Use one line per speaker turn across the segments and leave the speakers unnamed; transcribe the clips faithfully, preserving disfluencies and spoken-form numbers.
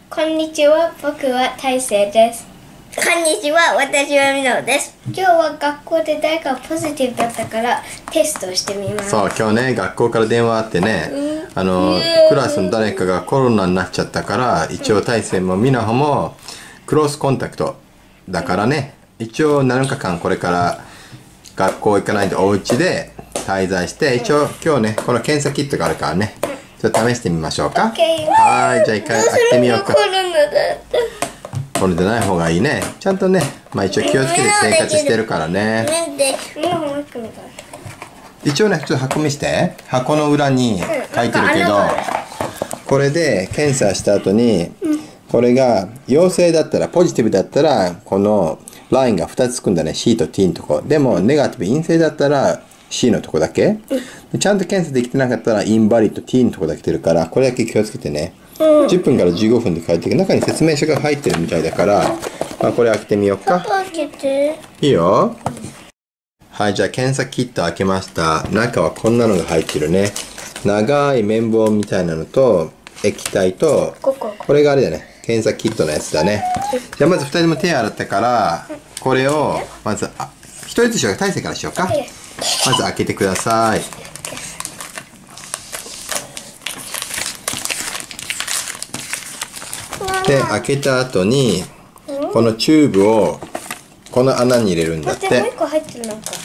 こんにちは、僕は大成です。
こんにちは、私はみのです。
今日は学校で誰かポジティブだったからテストをしてみます。
そう、今日ね、学校から電話あってね、うん、あの、クラスの誰かがコロナになっちゃったから、一応大成もみなほもクロスコンタクトだからね、一応なのかかんこれから学校行かないでお家で滞在して、一応今日ね、この検査キットがあるからね、ちょっと試してみましょうか。
Okay.
はい、じゃあ一回開けてみようか。
コロナだった。
これでない方がいいね。ちゃんとね、まあ一応気をつけて生活してるからね。一応ね、ちょっと箱見して。箱の裏に書いてるけど、これで検査した後に、これが陽性だったら、ポジティブだったら、このラインがふたつつくんだね。C と T のとこ。でも、ネガティブ陰性だったら、C のとこだけ。ちゃんと検査できてなかったら、インバリッド T のとこだけてるから、これだけ気をつけてね。うん、じゅっぷんからじゅうごふんで書いてる。中に説明書が入ってるみたいだから、まあこれ開けてみようか。
開けて。
いいよ。はい、じゃあ検査キット開けました。中はこんなのが入ってるね。長い綿棒みたいなのと、液体と、
ここ
これがあれだね。検査キットのやつだね。じゃあまずふたりとも手洗ったから、これを、まず、あ、ひとりずつしようか。大成からしようか。まず開けてください。で、開けた後に、このチューブをこの穴に入れるんだって。
もう一個入ってるなんか。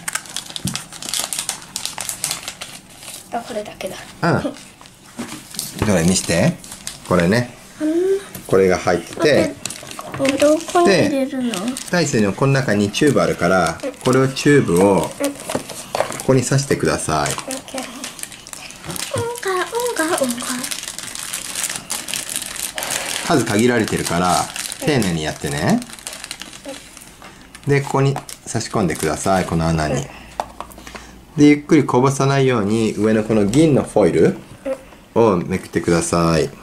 あ、これだけだ。
うん。どれ見して。これね。これが入ってて。
どこに入れるの？
大成のこの中にチューブあるから、これをチューブをここに刺してください。数限られてるから丁寧にやってね。でここに差し込んでください、この穴に。でゆっくりこぼさないように上のこの銀のフォイルをめくってください。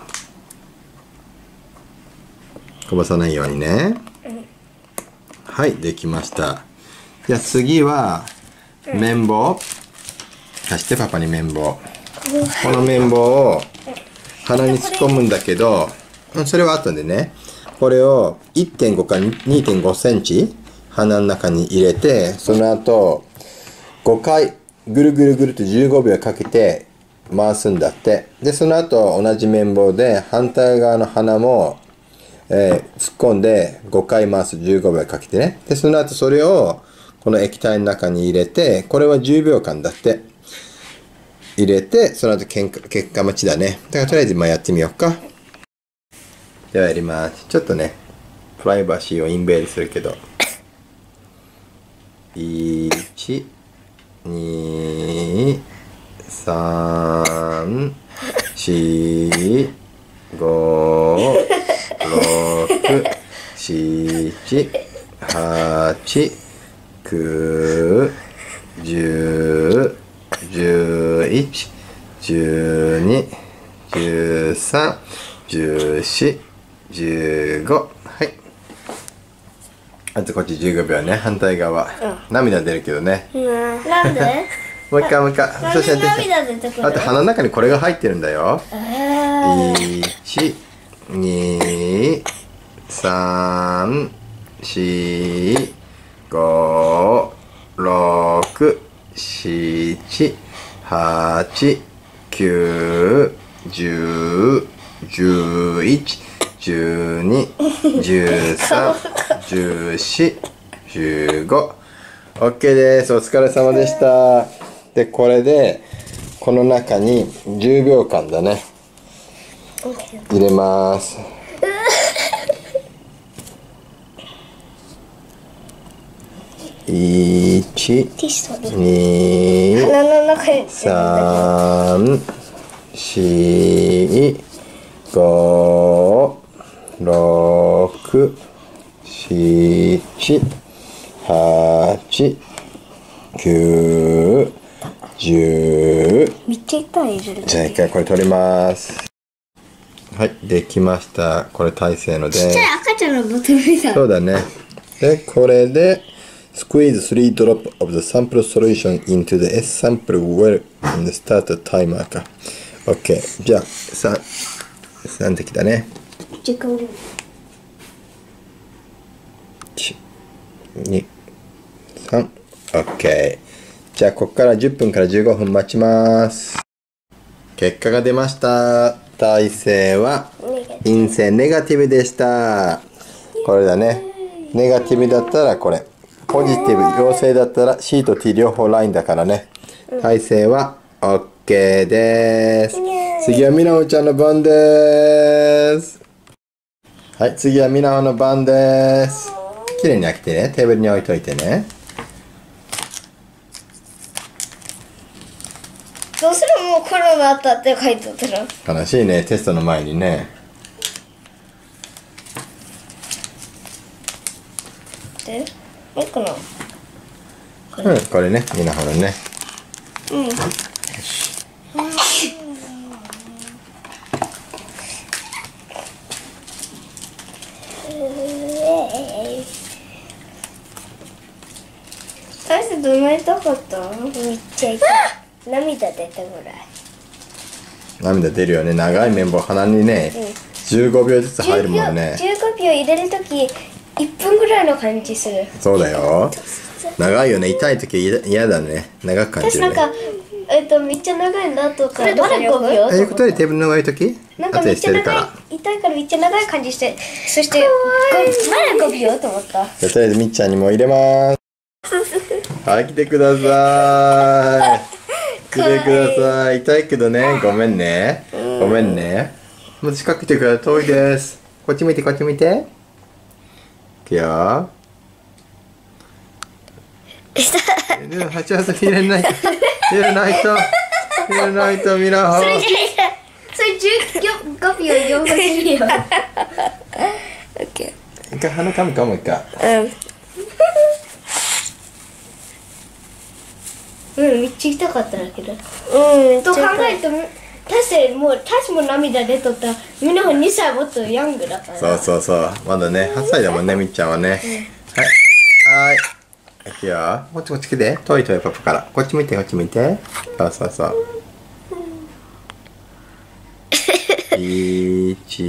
こぼさないようにね。はい、できました。じゃあ次は綿棒貸して、パパに綿棒。この綿棒を鼻に突っ込むんだけど、それは後でね。これを いってんご から にてんご センチ鼻の中に入れて、その後ごかいぐるぐるぐるとじゅうごびょうかけて回すんだって。で、その後同じ綿棒で反対側の鼻も、えー、突っ込んでごかい回す、じゅうごびょうかけてね。で、その後それをこの液体の中に入れて、これはじゅうびょうかんだって。入れて、その後結果、結果待ちだね。だからとりあえずまあやってみようか。ではやります。ちょっとね、プライバシーをインベールするけど。いち、に、さん、よん、ご、ろく、なな、はち、きゅう、じゅう、じゅういち、じゅうに、じゅうさん、じゅうよん、じゅうご。はい。あとこっちじゅうごびょうね。反対側。うん、涙出るけどね。
なんで？
もう一回もう一回。
そして涙出てくる。
あと鼻の中にこれが入ってるんだよ。いち、に、さん、よん、ご、ろく、なな、はち、きゅう、じゅう、じゅういち、じゅうに、じゅうさん、じゅうよん、じゅうご。オッケーです。お疲れ様でした。で、これで、この中にじゅうびょうかんだね。入れます。いち、に、さん、よん、ご、ろく、なな、はち、きゅう、じゅう。
めっちゃいっぱい入れる。
じゃあ一回これ取ります。はい、できました。これ大成ので。
ちっちゃい赤ちゃんのボトルみたい。
そうだね。で、これで、squeeze three drops of the sample solution into the S sample well in the starter timer か。OK。じゃあ、さん、さん滴だね。
時間。
いち、に、さん。オッケー。じゃあ、ここからじゅっぷんからじゅうごふん待ちます。結果が出ました。大勢は陰性ネガティブでした。これだね。ネガティブだったらこれ。ポジティブ、陽性だったら C と T 両方ラインだからね。大勢は OK です。次はみなほちゃんの番です。はい、次はみなほの番です。きれいに開けてね。テーブルに置いといてね。
どうするもうコロナあったって書いてたら。
悲しいね、テストの前にね。
で、いいかな。
うん、これね、みなほのね。
うん。大してどない痛かった？
めっちゃ痛い。涙出たぐらい。
涙出るよね。長い綿棒鼻にね、じゅうごびょうずつ入るもんね。
じゅうごびょう入れるときいっぷんぐらいの感じする。
そうだよ。長いよね。痛いとき嫌だね。長く感じるね。
私なんか、えっと、めっちゃ長いなとか、まだごびょう
あ、いうことでテーブルの上に置いとき
なんかめっちゃ長い、痛いからめっちゃ長い感じして、そして、まだごびょうと思った。
じゃあとりあえずみっちゃんにも入れます。はい、来てください。来てください。痛いけどね、ごめんね。ごめんね。もう近く来てくれ、遠いです。こっち見て、こっち見て。いくよ。はちはち入れないと。入れないと。入れないと、みなほ。
それじゅうごびょうよんほするよ。
オッケ
一回鼻かむかもう一回。
ー。うん。
うん、めっちゃ痛かったんだけど。
うん、
と考えると、たしもう、たしも涙出とったら、みんなにさいもっとヤングだから。
そうそうそう。まだね、はっさいだもんね、みっちゃんはね。はい。はい。いくよ。こっちこっち来て。遠い遠いパパから。こっち見て、こっち見て。そうそうそう。いち、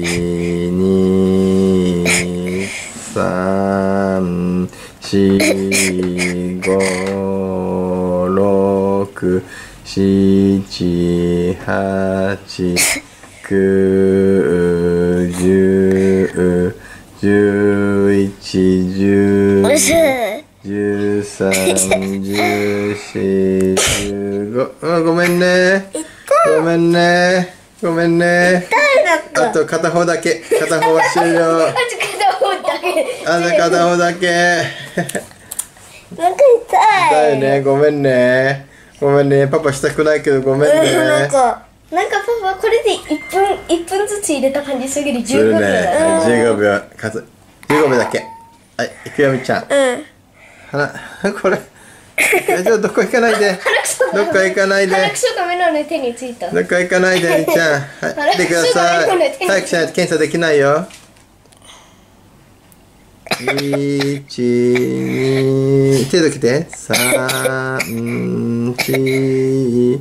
に、さん、し、ご、ろく、しち、はち、きゅう、じゅう、じゅういち、じゅうに、じゅうさん、じゅうよん、じゅうご。あ、ごめんね。ごめんね。ごめんね。あと片方だけ。片方は終了。
あと片方だけ。
あと片方だけ。
なんか痛い。
痛いね。ごめんね。ごめんね。パパしたくないけどごめんね。
なんか、
なんかパパこれでいっぷん、いっぷんずつ入れた感じすぎる。
するね。
じゅうごびょうだ。
はい、じゅうごびょう。数。じゅうごびょうだけ。はい、いくよみっちゃん。
うん。
鼻、これ。ちょっとどこ行かないで。どっか行かないで。
鼻くそが目の手についた。
どっか行かないで、みっちゃん。はい、来てください。早くしないと検査できないよ。いち、に、手どけて。さん、し、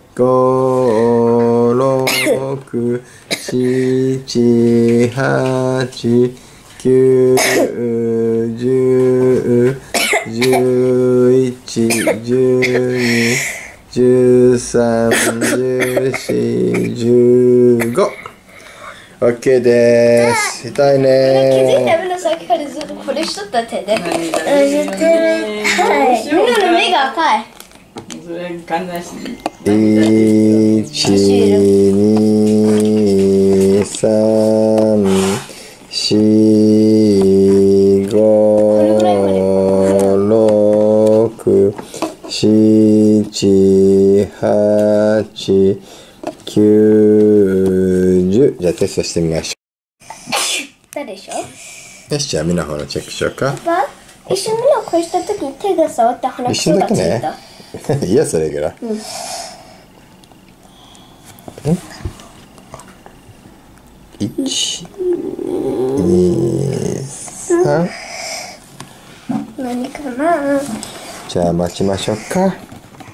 ご、ろく、しち、はち、きゅう、じゅう、じゅういち、じゅうに、じゅうさん、じゅうし、じゅうご。オッケーです。痛いね。
気づいた目の先からずっとこれしとった手で。
知ってる。はい。
みんなの目が赤い。
それ悲し
いち、に、さん、し、ご、ろく、しち、はち、きゅう、じゅう。じゃあテストしてみましょ
だでしょ。
う。よし、じゃあみんなほらチェックしようか。
パパ、一緒にのこうした時に手が触って鼻くそがついた。
いや、それぐらい。うん。いち、に、さん。
何かな。
じゃあ待ちましょうか。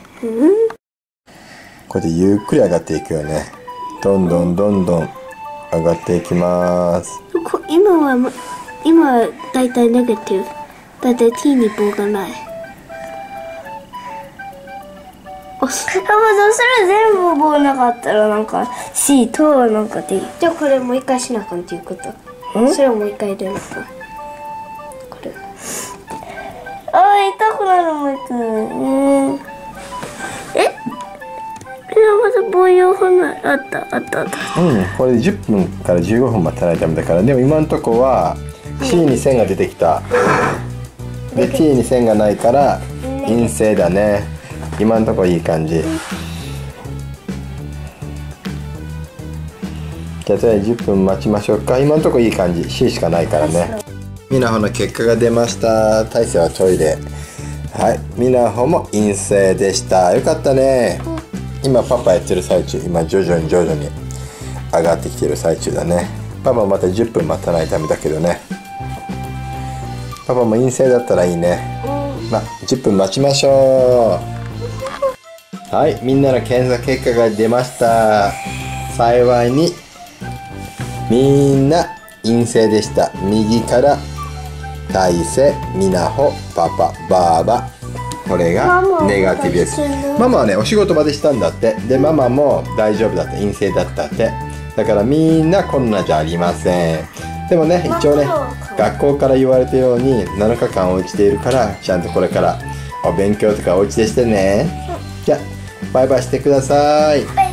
これでゆっくり上がっていくよね。どんどんどんどん上がっていきます。
こ今はま今はだいたいネガティブ。だいたい T に棒がない。
あ、それ全部棒なかったらなんか C となんか D。
じゃあこれもう一回しなあかんっていうこと。それをもう一回入れなあかん。これ。
あー、痛くなるもんくん。うん。え？まだ棒よんほんあったあったあった。
うん、これじゅっぷんからじゅうごふん待たないとダメだから。でも今のとこは C に線が出てきた。で T に線がないから陰性だね。今のところいい感じ。じゃあとりあえずじゅっぷん待ちましょうか。今のところいい感じ。C しかないからね。みなほの結果が出ました。大勢はトイレ。はい、みなほも陰性でした。よかったね。今パパやってる最中。今徐々に徐々に上がってきてる最中だね。パパまたじゅっぷん待たないとダメだけどね。パパも陰性だったらいいね。まあじゅっぷん待ちましょう。はい、みんなの検査結果が出ました。幸いにみんな陰性でした。右から大勢、みなほ、パパ、ばあば、これがネガティブです。ママはねお仕事場でしたんだって。でママも大丈夫だった、陰性だったって。だからみんなコロナじゃありません。でもね一応ね学校から言われたようになのかかんお家でいるから、ちゃんとこれからお勉強とかお家でしてね。じゃあバイバイしてください。